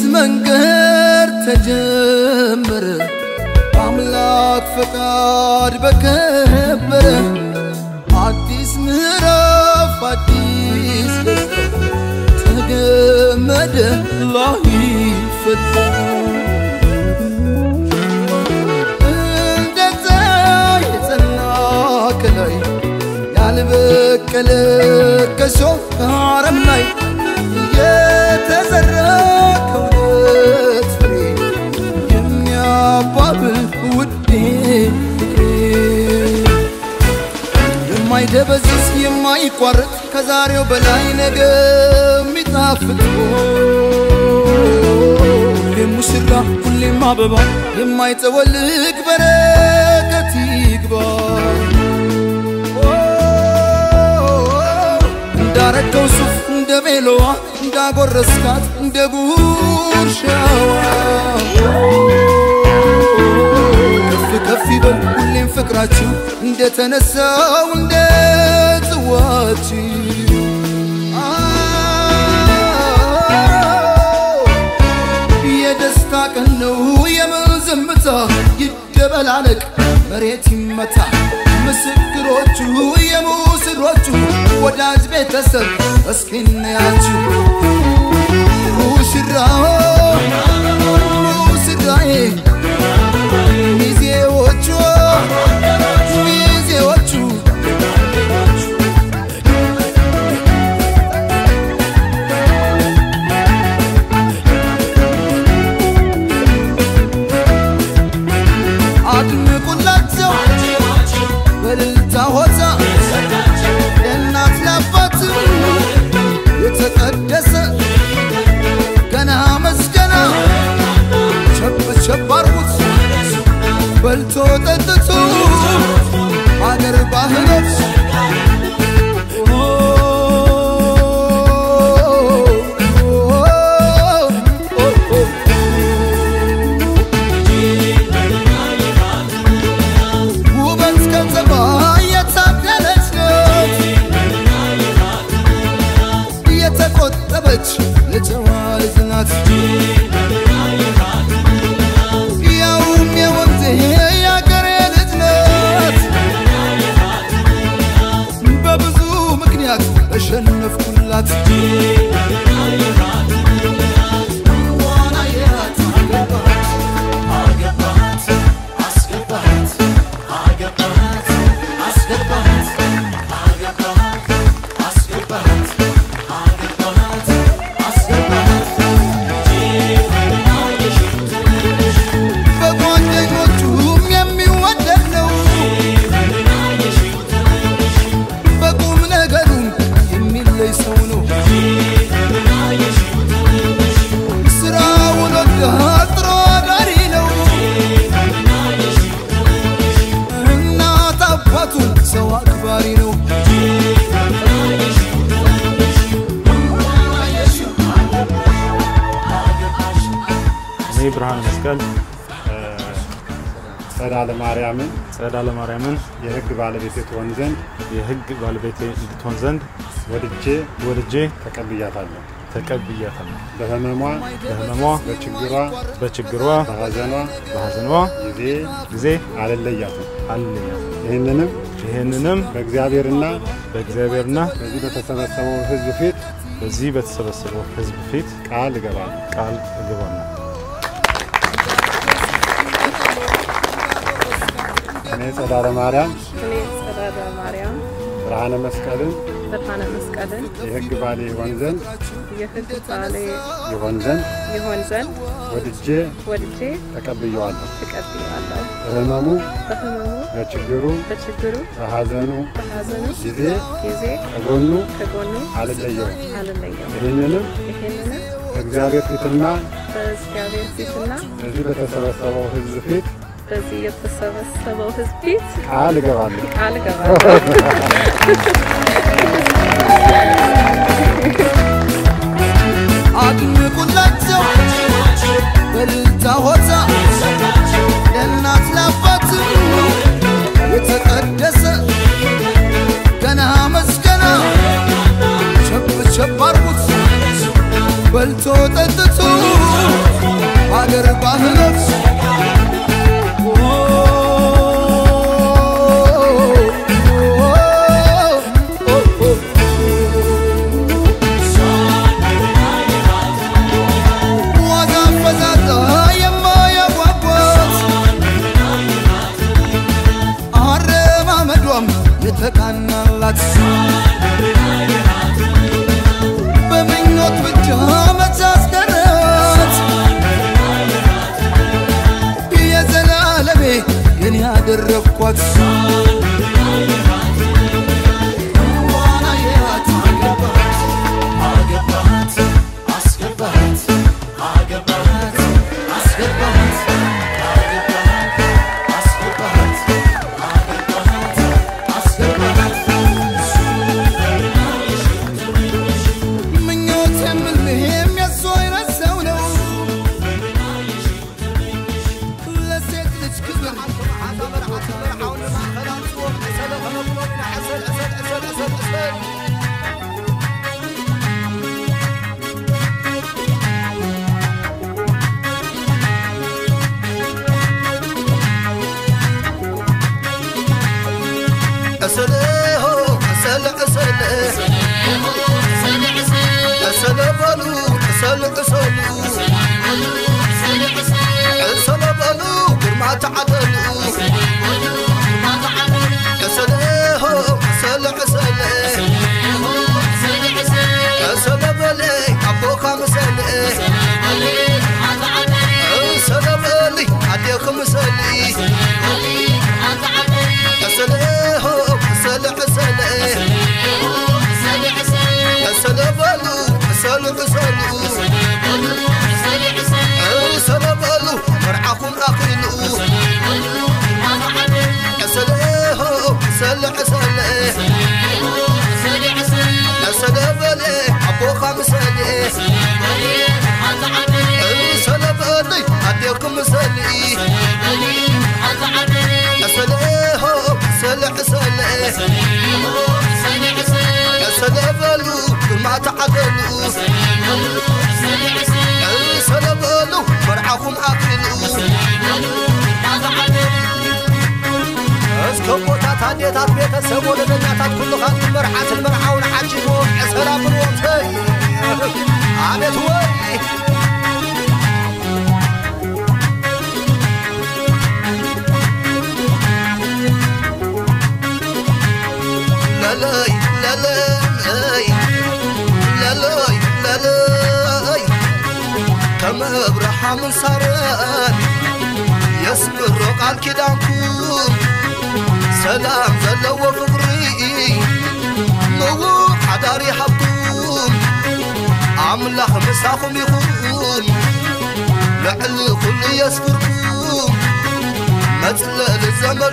መንገድ ተጀመረ አምላክ ፈቃድ በከበረ አዲስ ምዕራፍ አዲስ ደስታ ተገመደ ላይፈታ እንደዛ የጸና ከላይ ያልበቀለ ከሾህ አረም ላይ የተዘራ ከውነት ፍሬ የሚያባብል ውዴ የማይደበዝዝ የማይቋረጥ ከዛሬው በላይ ነገ የሚጣፍጥ ሁሌም ሙሽራ ሁሌም አበባ የማይጠወልግ በረከት ይግባ እንዳረከው ሱፍ እንደ ቤሎዋ እንዳጎረስካት እንደ ጉርሻዋ ከፍ ይበል ሁሌም ፍቅራችሁ እንደተነሳው እንደ ጽዋችሁ የደስታ ቀን ነው የመዘምታ ይደበላለቅ መሬት ይመታ ምስክሮቹ የሙስሮቹ ወዳጅ ቤተሰብ እስኪናያችሁ ሙሽራው ሙሽራዬ ሚዜዎቹ አድምቁላቸው በልልታ ሆታ ለእናት ለአባት የተቀደሰ ገና መስገና ቸብ አርጉት በልቶ ጠጥቶ አገር ባህሎች ውበት ከተማ የታደለች ናት የተቆጠበች የጨዋ ልጅ ናት ያውም የወንዜ ያገሬ ልጅ ናት በብዙ ምክንያት እሸነፍኩላት ብርሃን መስቀል ጸዳለ ማርያምን የህግ ባለቤት ትሆን ዘንድ ወድጄ ተቀብያታለሁ በህመሟ በችግሯ በሐዘኗ ጊዜ አልለያትም ይሄንንም በእግዚአብሔርና በዚህ በተሰበሰበው ህዝብ ፊት ቃል እገባለሁ እኔ ጸዳለ ማርያም ብርሃነ መስቀልን የህግ ባሌ ይሆን ዘንድ ወድጄ ተቀብያለሁ በህመሙ በችግሩ በሐዘኑ ጊዜ ከጎኑ አልለየውም ይሄንንም በእግዚአብሔር ፊትና በዚህ በተሰበሰበው ህዝብ ፊት ቃል እገባለሁ አድምቁላቸው በልልታ ሆታ ለእናት ለአባት የተቀደሰ ገና መስገና ቸብ አርጉት በልቶ ጠጥቶ دربكوت وانا يات عقبات عسكبات عقبات عسكبات من صاران يصبر قال كدانكم سلام زلو فقري مو حداري حبكم عمل خمساكم يخون لعل كل يسفركم مثل الزمن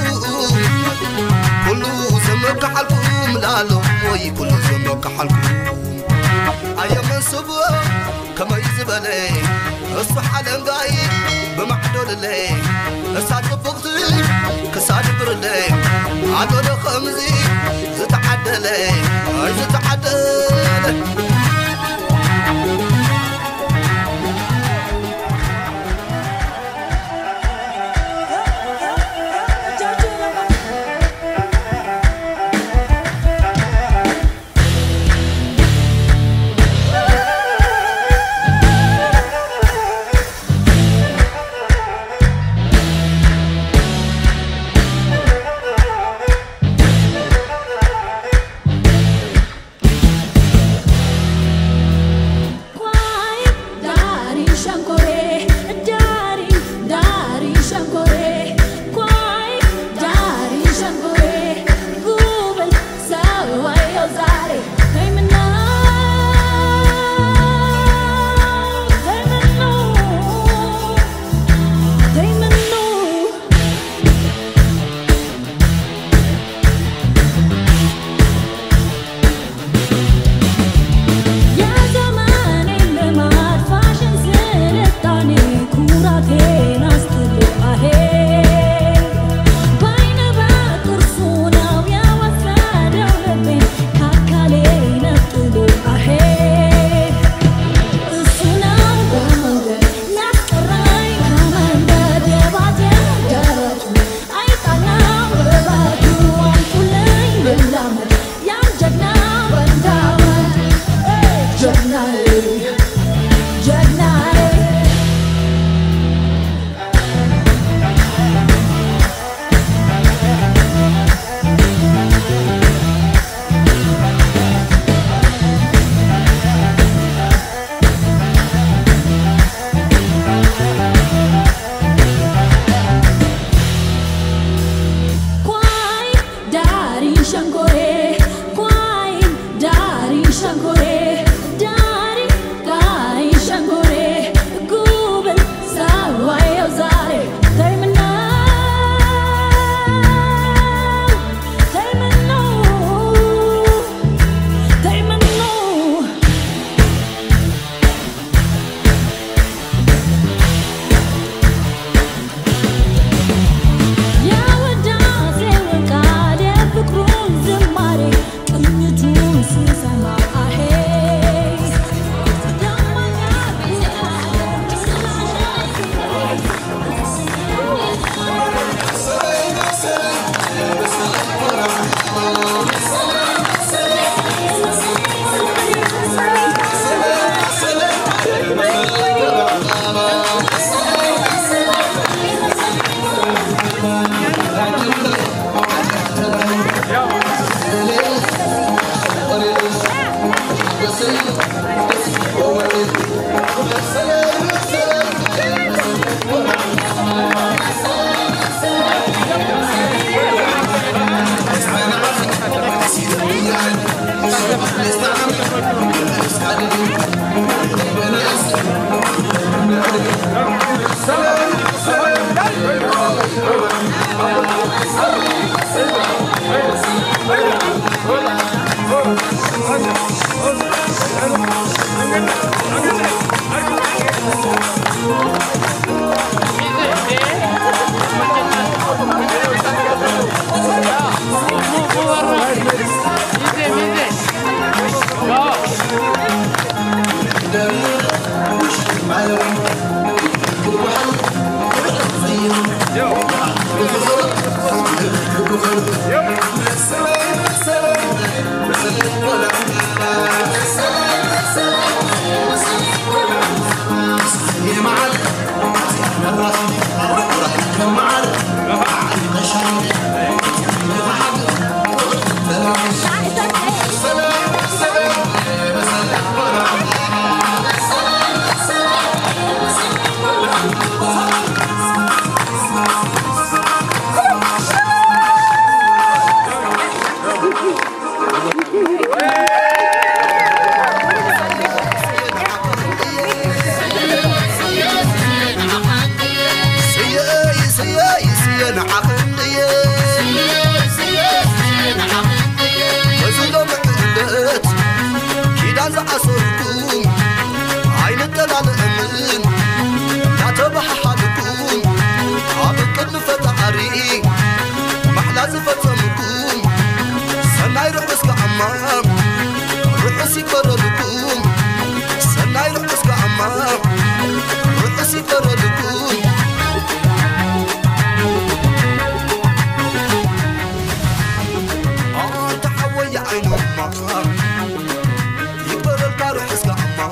كله زمن كحلكم لا لو وي كل زمن كحلكم أيام الصبح كما يزبلي الصح على انقاي بمعدول اللي الساعة بغضي كساعة برلي عدول خمزي زتعدلي زتعدلي سين عقلي وزلو محلت كيدا زعصركم عين الدلال أمن لا تبح حالكم عبقد مفتعري محلا زفتمكم سناي روح اسك عمام روح سيكر لكم سناي روح اسك عمام روح سيكر لكم تحوي عين أمام يكبر الكاروح اسك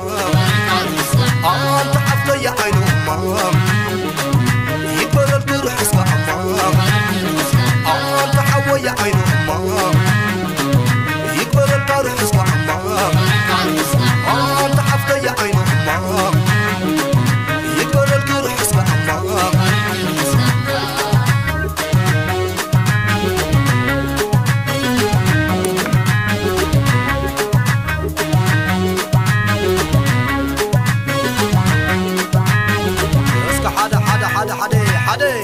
عمام تحفي عين أمام يكبر الكاروح اسك عمام تحوي عين أمام يكبر الكاروح اسك عمام تحفي عين أمام يكبر الكاروح اسك عمام اسك حدا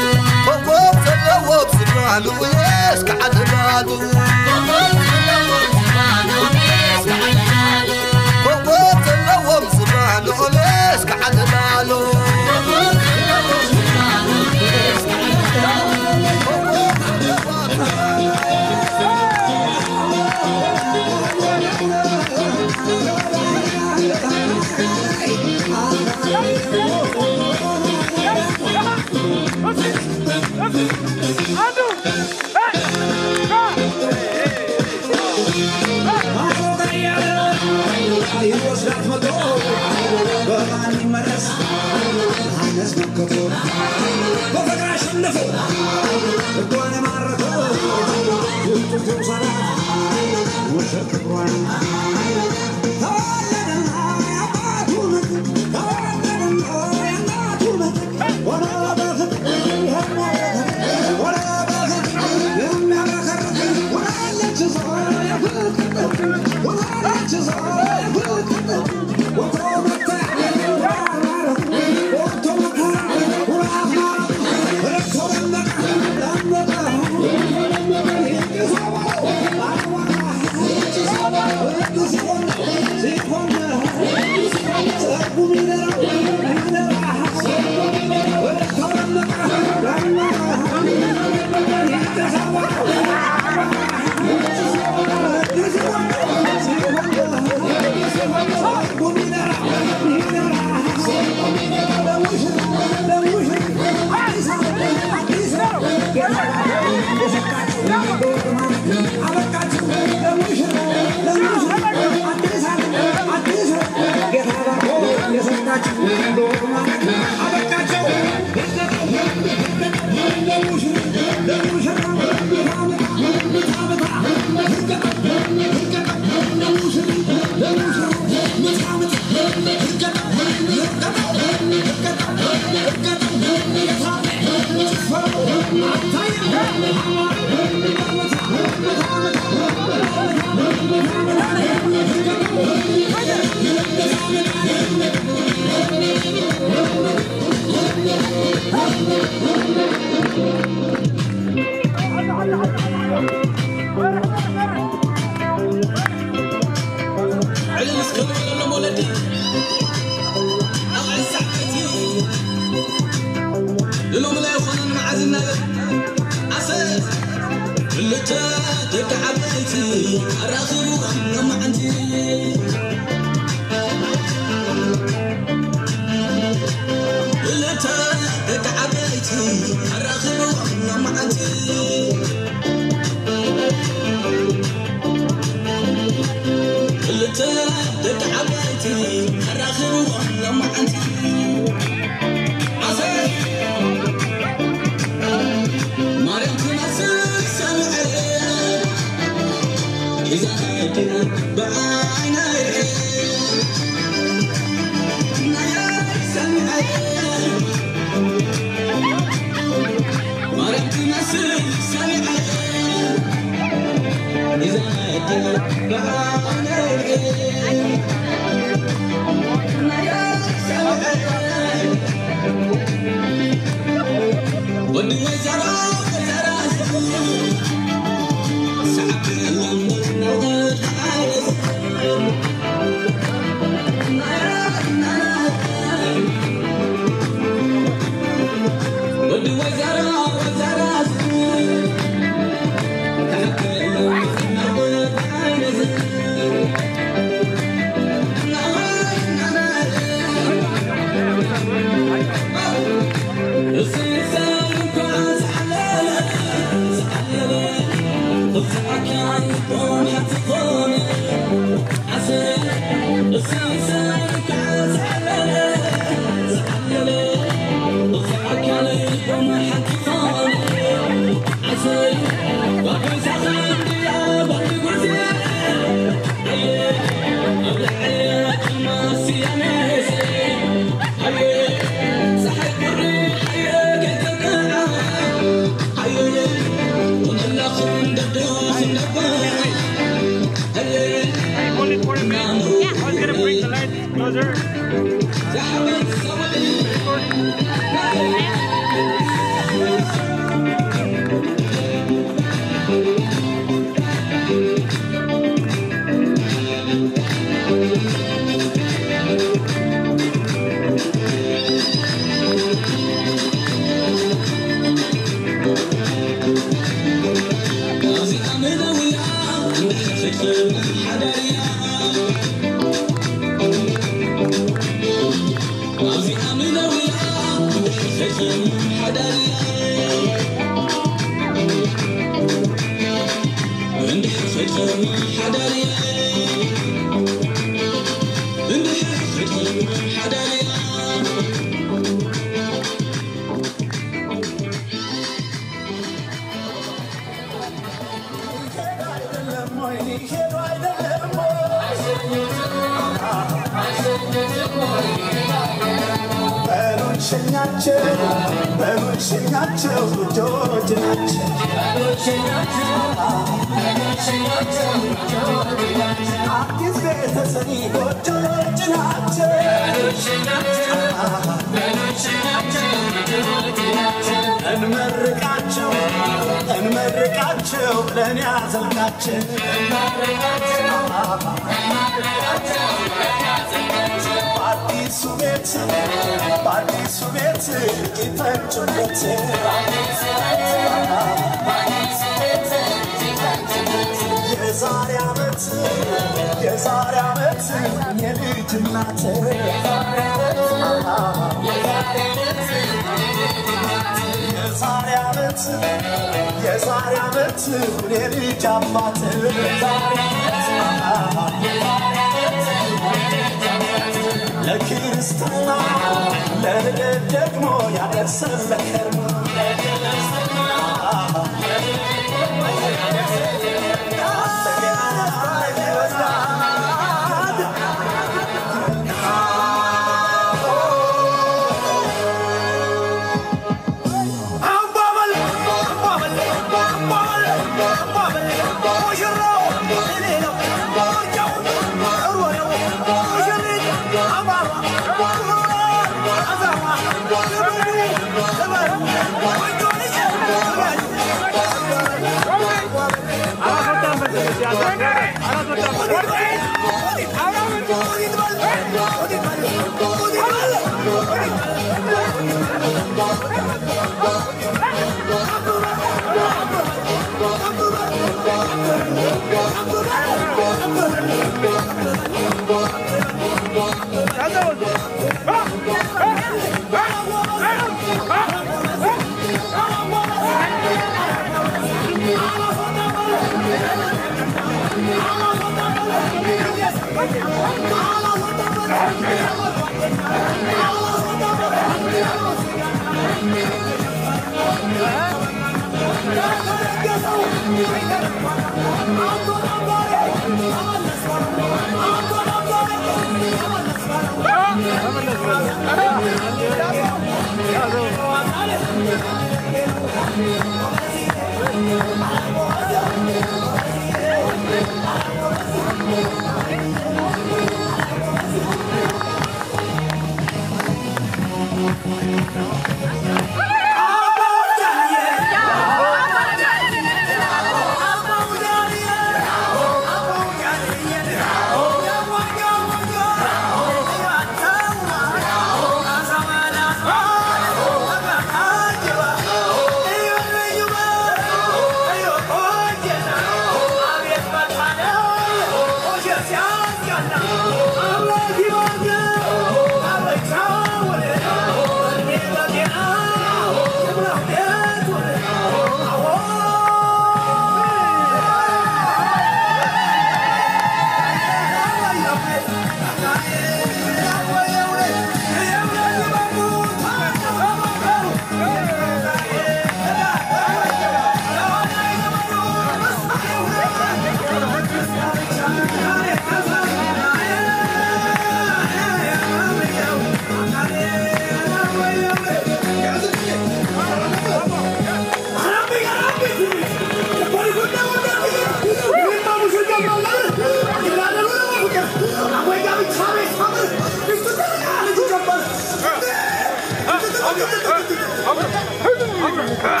Hey!